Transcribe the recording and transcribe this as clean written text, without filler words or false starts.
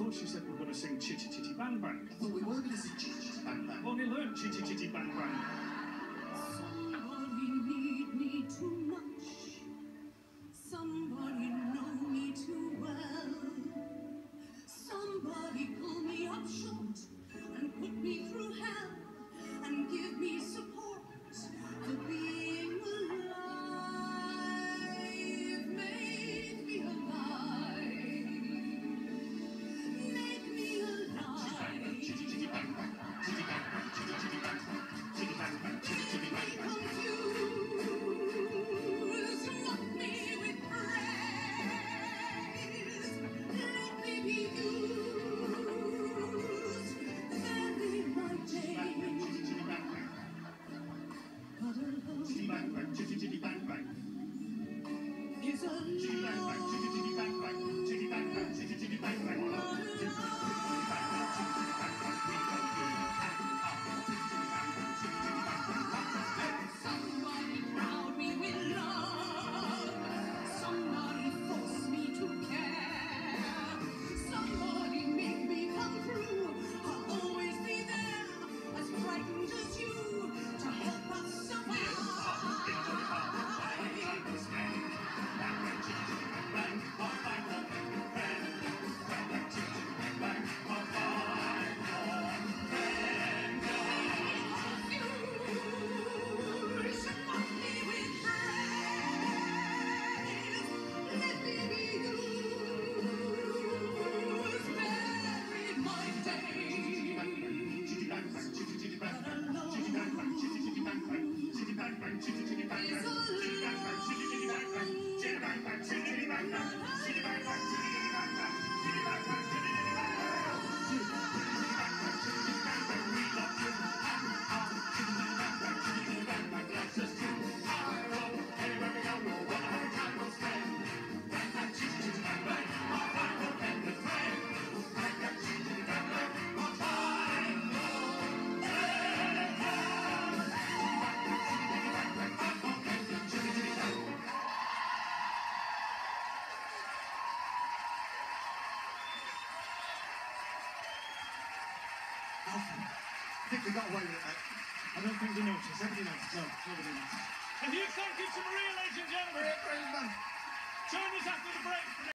thought you said we were going to sing Chitty Chitty Bang Bang. I thought we were going to sing Chitty Chitty Bang Bang. I've only learned Chitty Chitty Bang Bang. Somebody need me too much. Somebody know me too well. Somebody pull me up short and put me through hell and give me support to being alive. Make me alive. Make me alive. Chitty Chitty Bang Bang. Chitty Bang Bang. Chitty Chitty Bang Bang. Chitty Bang Bang. Chitty Chitty Bang Bang. Confused, lock me with praise. Let me be used. Vary my days. But alone Chitty Bang Bang. Chitty Chitty Bang Bang. is Chitty Bang Bang. Chitty Chitty Bang Bang. Chitty Bang Bang. Chitty Chitty Bang Bang. Somebody crown me with love. Somebody force me to care. Somebody make me come through. I'll always be there, as frightened as you, to help us survive. I think we got away with it, mate. I don't think they noticed. Everybody noticed. No, nobody noticed. A huge thank you to Maria, ladies and gentlemen. Join us after the break.